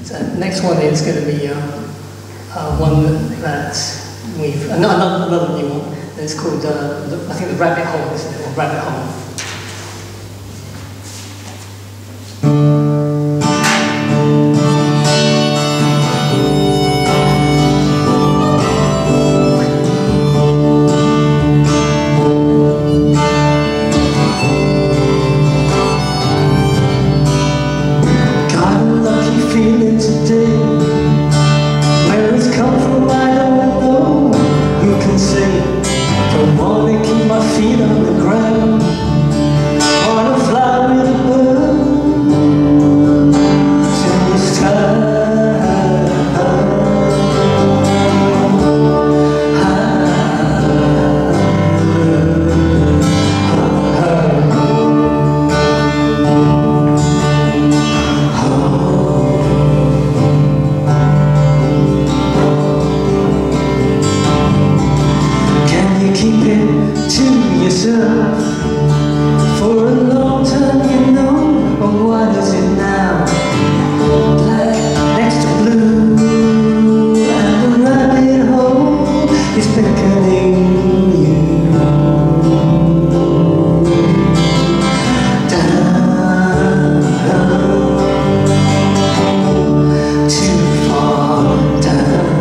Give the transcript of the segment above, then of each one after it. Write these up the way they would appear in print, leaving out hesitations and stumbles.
So next one is going to be one that we've another new one. It's called I think the Rabbit Hole, isn't it? Or Rabbit Hole. For a long time, you know, but what is it now? Black next to blue, and the rabbit hole is beckoning you down, too far down.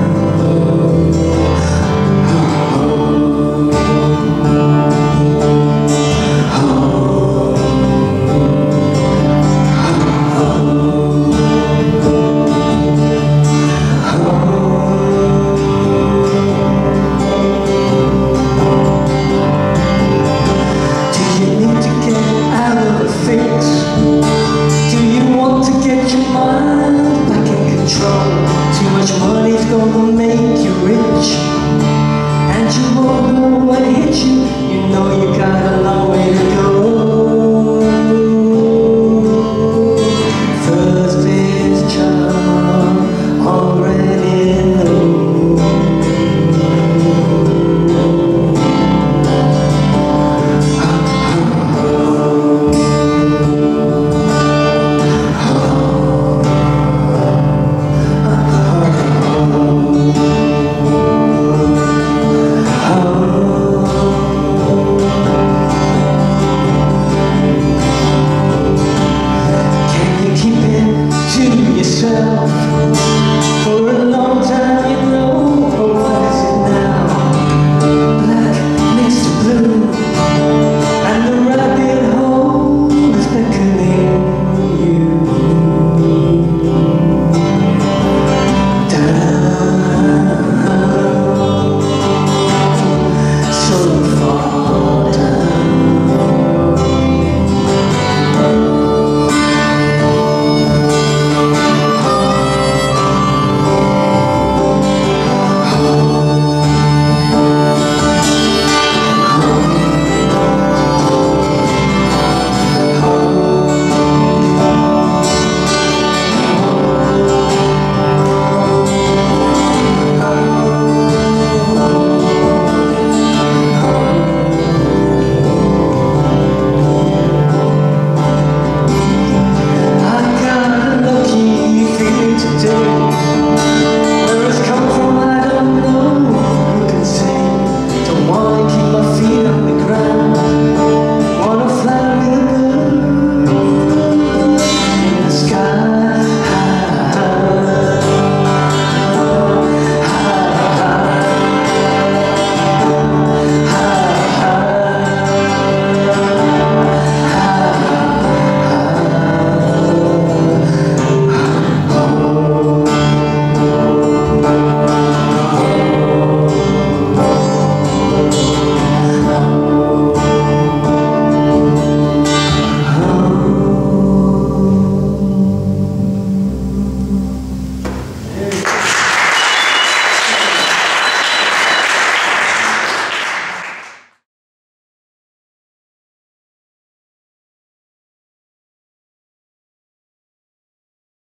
Too much money's gonna make you rich, and you won't know what hit you. You know you got a long